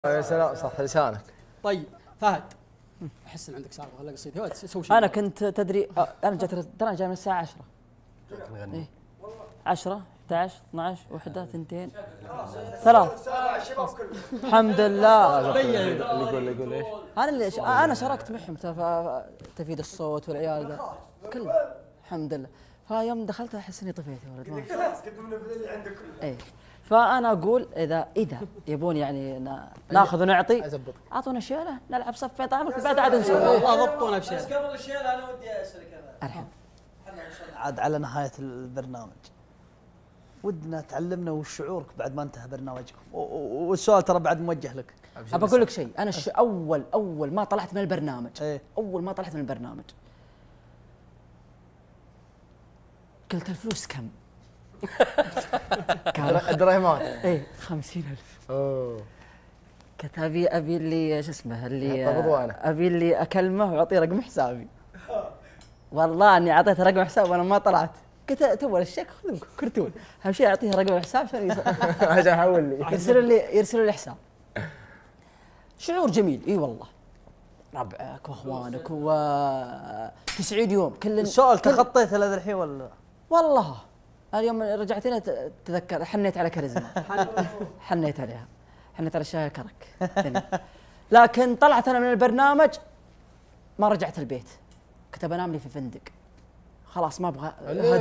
يا سلام صح لسانك. طيب فهد، احس ان عندك سالفه ولا قصيده؟ سوي شيء. انا كنت تدري انا جيت ترى انا جاي من الساعه 10. إيه؟ 10 11 12 1 2 3 الحمد لله. اللي يقول ايش؟ انا شاركت معهم تفيد الصوت والعيال ذا كله الحمد لله. فيوم دخلت احس اني طفيت يا ولد. خلاص قدم لنا اللي عندك كله. ايه فانا اقول اذا يبون يعني ناخذ ونعطي اعطونا شيله نلعب صفين طعمك بعد عاد نسوي. والله ضبطونا بشيء. بس قبل الشيله انا ودي اسالك ارحب. عاد على نهايه البرنامج ودنا تعلمنا وش شعورك بعد ما انتهى برنامجكم، والسؤال ترى بعد موجه لك. ابى اقول لك شيء، انا اول ما طلعت من البرنامج ايه؟ اول ما طلعت من البرنامج قلت الفلوس كم؟ الدراهمات. ايه 50,000. اوه قلت ابي اللي شو اسمه اللي طبضوانه، ابي اللي اكلمه واعطيه رقم حسابي. والله اني اعطيته رقم حساب وانا ما طلعت. قلت تو الشيك خذ كرتون، اهم شيء اعطيه رقم الحساب عشان يحول لي يرسلوا لي حساب. شعور جميل اي والله، ربعك واخوانك و 90 يوم كل السؤال تخطيته لذا الحين ولا؟ والله اليوم رجعت هنا تذكر حنيت على كاريزما. حنيت عليها، حنيت على الشاي كرك. لكن طلعت انا من البرنامج ما رجعت البيت، كنت بنام لي في فندق. خلاص ما ابغى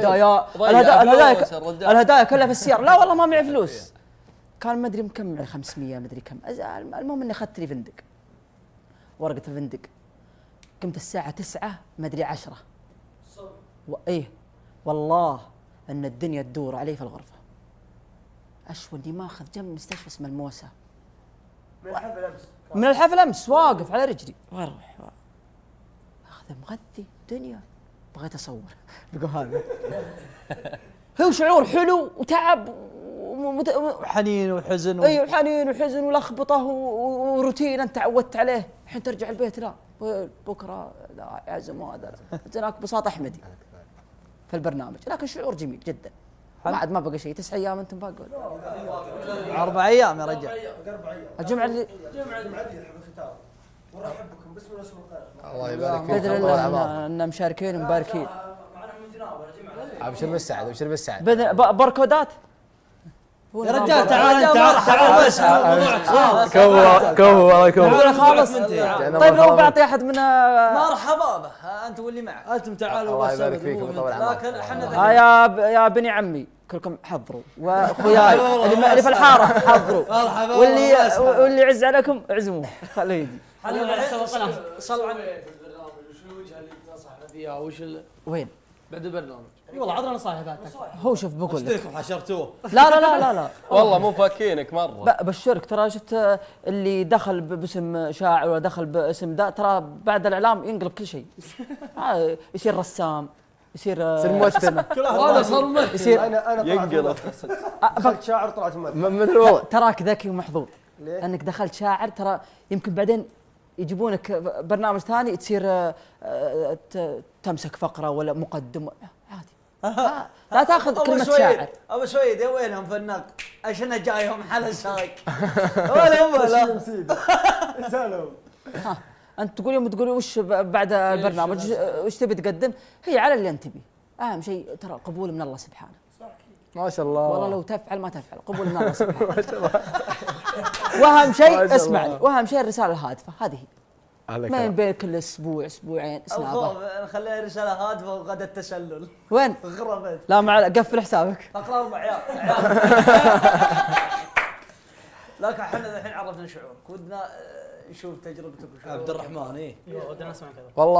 الهدايا كلها في السيارة. لا والله ما معي فلوس، كان ما ادري مكم 500 ما ادري كم. المهم اني اخذت لي فندق، ورقة الفندق. قمت الساعة 9 ما ادري 10. ايه والله ان الدنيا تدور علي في الغرفة. اشوى اني ماخذ جنب مستشفى اسمه الموسى. من الحفل امس واقف على رجلي واروح اخذ مغذي دنيا. بغيت اصور بقول هذا هو شعور حلو وتعب وحنين وحزن ايوه حنين وحزن ولخبطه وروتين انت تعودت عليه. الحين ترجع البيت لا بكره لا يعزم هذا هناك بساط احمدي في البرنامج. لكن شعور جميل جدا. بعد ما بقى شيء 9 ايام انتم باقي 4 ايام يا رجال. الجمعه اللي الختام ورحب بكم باسم الاسم القادم. الله يبارك فيك. باذن الله ان مشاركين ومباركين. معنا من جناب ولا جمعه. ابشر بالسعد ابشر بالسعد. باركودات يا رجال تعال بس كفو الله تعال خالص. طيب لو بعطي احد من مرحبا به انت واللي معك. انتم تعالوا الله بس يبارك فيك ويطول عمرك. لكن احنا يا بني عمي كلكم حضروا، واخوياي اللي في الحاره حضروا، واللي يعز عليكم اعزموه خليه يجي. صل على وش الوجهه اللي تنصحنا فيها وش وين؟ بعد البرنامج؟ اي والله عطنا نصائح ذاتك. هو شوف بقول لك حشرتوه. لا والله مو فاكينك مره. بشرك ترى شفت اللي دخل باسم شاعر ولا دخل باسم ذا ترى بعد الاعلام ينقلب كل شيء. يصير رسام، يصير ممثل. هذا صار ممثل. يصير انا ينقلب. دخلت شاعر طلعت ممثل. من الوضع تراك ذكي ومحظوظ ليه؟ انك دخلت شاعر. ترى يمكن بعدين يجيبونك برنامج ثاني تصير تمسك فقره ولا مقدمه عادي. لا تاخذ كلمه شاعر. ابو سويد يا وينهم في النقد؟ عشان جايهم حلا ساق. ولا سالوا انت تقول يوم تقول وش بعد البرنامج وش تبي تقدم، هي على اللي انت تبي. اهم شيء ترى قبول من الله سبحانه. ما شاء الله. والله لو تفعل ما تفعل قبول من الله سبحانه. ما شاء الله. واهم شيء اسمعني، واهم شيء الرساله الهادفه هذه ما بين كل اسبوع اسبوعين سنابه. نخليها رساله هادفه وغدا التسلل. وين؟ غربت. لا قفل حسابك. اقرا 4 عيال. لكن احنا الحين عرفنا شعورك، ودنا نشوف تجربتك وشعورك. عبد الرحمن ودنا نسمع كذا والله